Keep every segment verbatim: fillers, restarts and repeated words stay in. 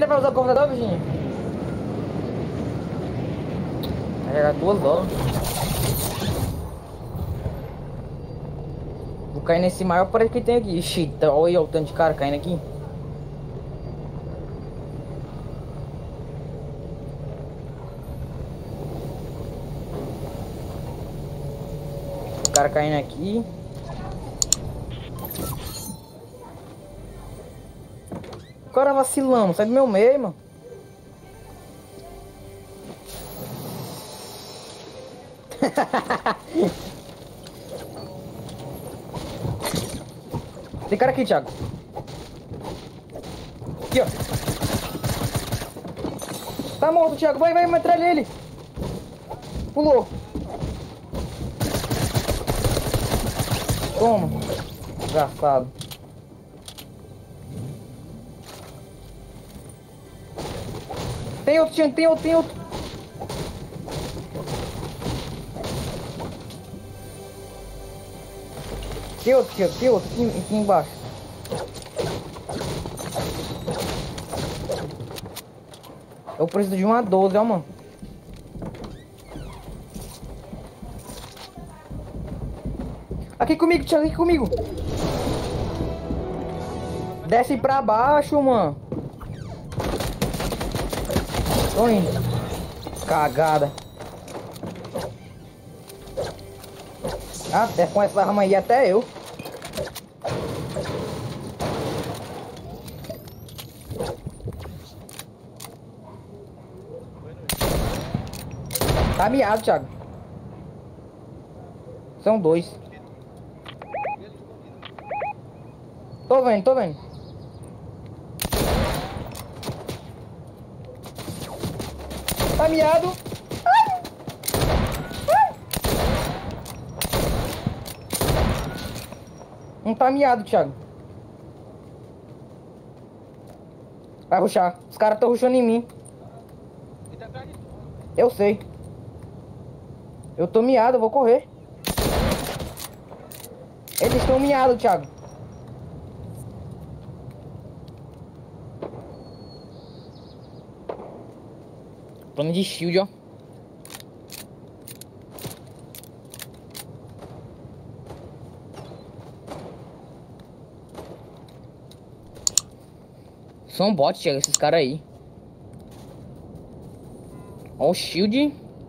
ainda vai usar o cortador, Virginia? Era duas dólares. Vou cair nesse maior prédio que tem aqui. Ixi, tá, olha o tanto de cara caindo aqui. O cara caindo aqui. O cara vacilando, sai do meu meio, mano. Tem cara aqui, Thiago. Aqui, ó. Tá morto, Thiago. Vai, vai, metralha ele. Pulou. Toma. Desgraçado. Tem outro, Thiago. Tem outro, tem outro. Tem outro, Thiago. Tem outro aqui, aqui embaixo. Eu preciso de uma doze, ó, mano. Aqui comigo, Thiago, aqui comigo. Desce pra baixo, mano. Tô indo. Cagada. Até com essa arma aí, até eu. Tá miado, Thiago. São dois. Tô vendo, tô vendo. Tá miado. Ai. Ai. Um tá miado, Thiago. Vai rushar. Os caras estão rushando em mim. Eu sei. Eu tô miado, eu vou correr. Eles estão miados, Thiago. Plano de shield, ó. São bots, Thiago, esses caras aí. Ó o shield.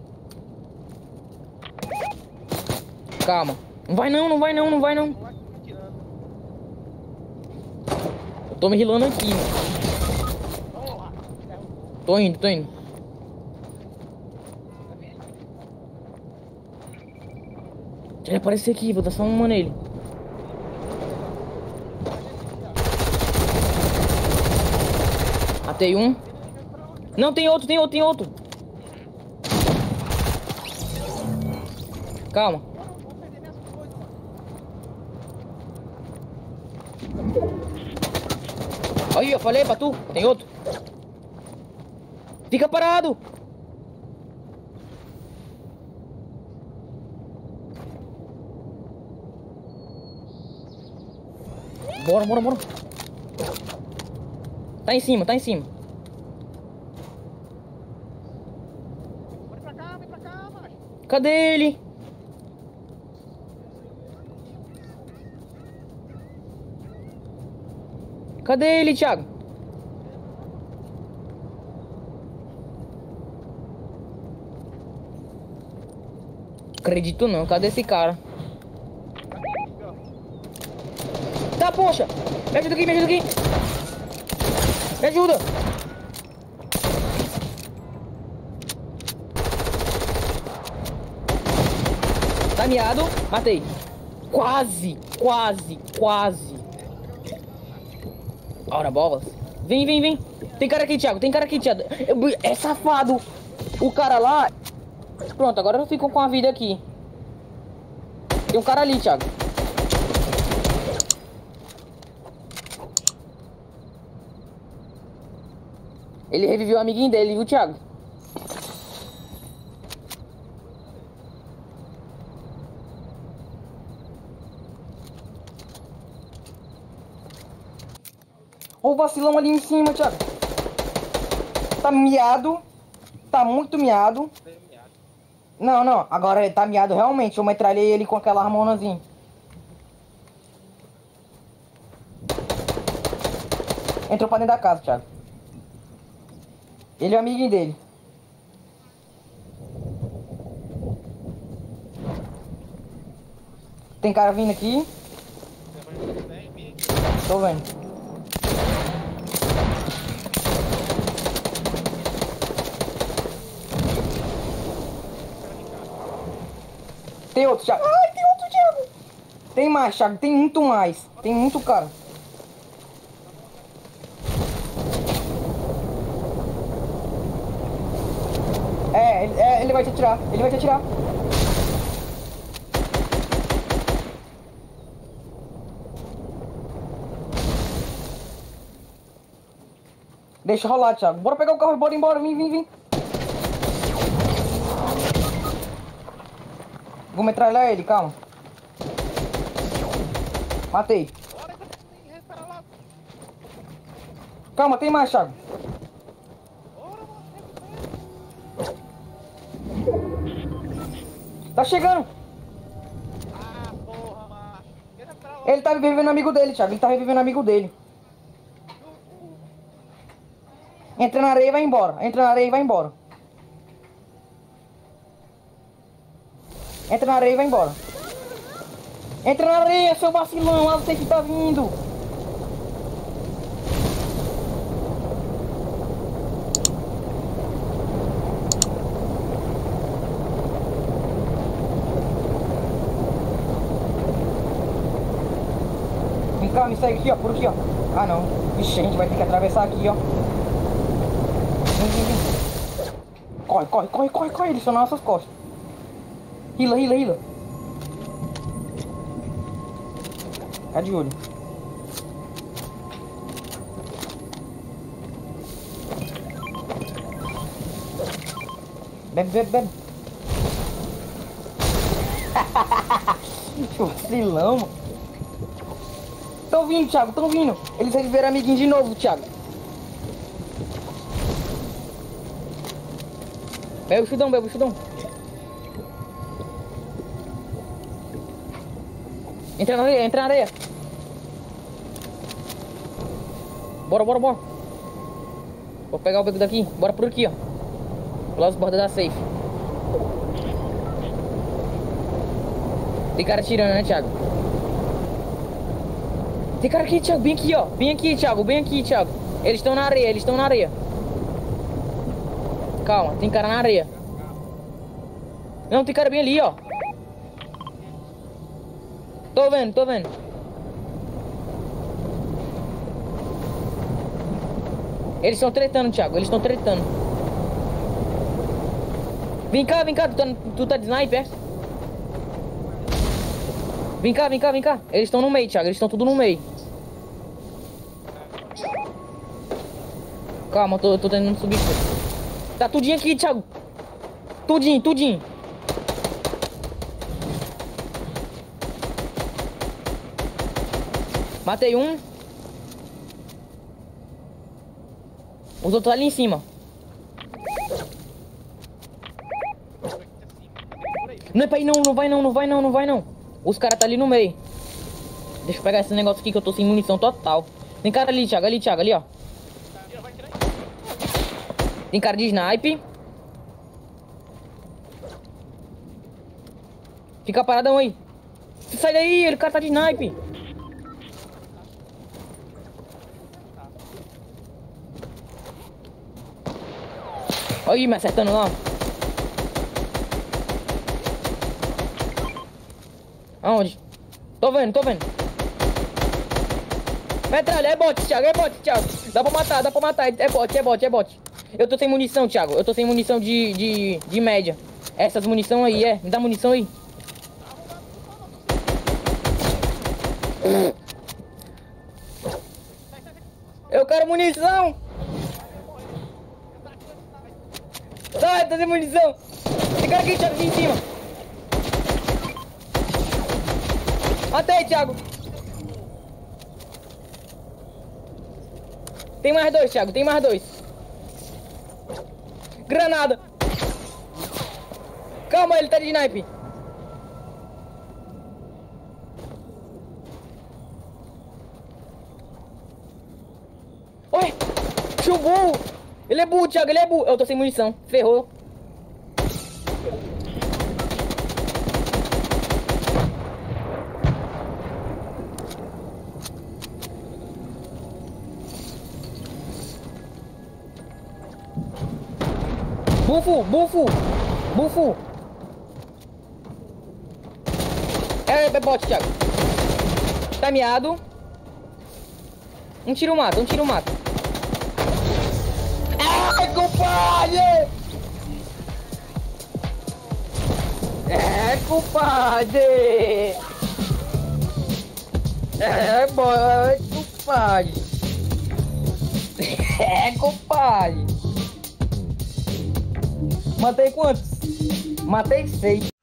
Calma. Não vai não, não vai não, não vai não. Eu tô me rilando aqui. Tô indo, tô indo. Deixa ele aparecer aqui, vou dar só uma nele. Matei um. Não, tem outro, tem outro, tem outro. Calma. Aí, eu falei pra tu, tem outro. Fica parado. Bora, bora, bora. Tá em cima, tá em cima. Vem pra cá, vem pra cá, macho. Cadê ele? Cadê ele, Thiago? Acredito não, cadê esse cara? Tá, poxa! Me ajuda aqui, me ajuda aqui! Me ajuda! Tá miado, matei! Quase, quase, quase! Ora, bolas! Vem, vem, vem! Tem cara aqui, Thiago, tem cara aqui, Thiago! Eu- É safado! O cara lá... Pronto, agora eu fico com a vida aqui. Tem um cara ali, Thiago. Ele reviveu o amiguinho dele, viu, Thiago? Olha o vacilão ali em cima, Thiago. tá miado. Tá muito miado. Não, não. Agora ele tá miado realmente. Eu metralhei ele com aquela armonazinha. Entrou pra dentro da casa, Thiago. Ele é o amiguinho dele. Tem cara vindo aqui. Tô vendo. Tem outro, Thiago. Ai, tem outro, Thiago. Tem mais, Thiago. Tem muito mais. Tem muito cara. É, ele, é, ele vai te atirar. Ele vai te atirar. Deixa rolar, Thiago. Bora pegar o carro e bora embora. Vem, vem, vem. Vou metralhar ele, calma. Matei. Calma, tem mais, Thiago. Tá chegando. Ah, porra, macho. Ele tá revivendo amigo dele, Thiago. Ele tá revivendo amigo dele. Entra na areia e vai embora. Entra na areia e vai embora. Entra na areia e vai embora. Entra na areia, seu vacilão. Lá você que tá vindo. Vem cá, me segue aqui, ó. Por aqui, ó. Ah, não. Vixe, a gente vai ter que atravessar aqui, ó. Vem, vem, vem. Corre, corre, corre, corre, corre. Eles estão nas nossas costas. Hila, hila, hila. Tá de olho. Bebe, bebe, bebe. Que vacilão, mano. Tão vindo, Thiago, tão vindo. Eles reviveram amiguinho de novo, Thiago. Bebe o chudão, bebe o chudão. Entra na areia, entra na areia. Bora, bora, bora. Vou pegar o beco daqui. Bora por aqui, ó. Pelas bordas da safe. Tem cara tirando, né, Thiago? Tem cara aqui, Thiago. Bem aqui, ó. Bem aqui, Thiago. Bem aqui, Thiago. Eles estão na areia, eles estão na areia. Calma, tem cara na areia. Não, tem cara bem ali, ó. Tô vendo, tô vendo. Eles estão tretando, Thiago. Eles estão tretando. Vem cá, vem cá. Tu tá, tu tá de sniper? Vem cá, vem cá, vem cá. Eles estão no meio, Thiago. Eles estão tudo no meio. Calma, eu tô, eu tô tentando subir. Tá tudinho aqui, Thiago. Tudinho, tudinho. Matei um. Os outros ali em cima. Não é pra ir não, não vai não, não vai não, não vai não. Os caras tá ali no meio. Deixa eu pegar esse negócio aqui que eu tô sem munição total. Tem cara ali, Thiago, ali, Thiago, ali, ó. Tem cara de snipe. Fica paradão aí. Sai daí, ele cara tá de snipe. Olha aí, me acertando lá. Aonde? Tô vendo, tô vendo. Metralha, é bot, Thiago, é bot, Thiago. Dá pra matar, dá pra matar. É bot, é bot, é bot. Eu tô sem munição, Thiago. Eu tô sem munição de, de, de média. Essas munição aí, é. Me dá munição aí. Eu quero munição. Sai, tô sem munição. Tem cara aqui, Thiago, aqui em cima. Matei, Thiago. Tem mais dois, Thiago, tem mais dois. Granada! Calma, ele tá de snipe. Oi! Chubu! Ele é burro, Thiago, ele é burro. Eu tô sem munição. Ferrou. Bufo, bufo, bufo. É, é bot, Thiago. Tá miado. Um tiro mata, um tiro mata. Ai, compadre! É, compadre! É, bot, compadre! É, compadre! Matei quantos? Matei seis.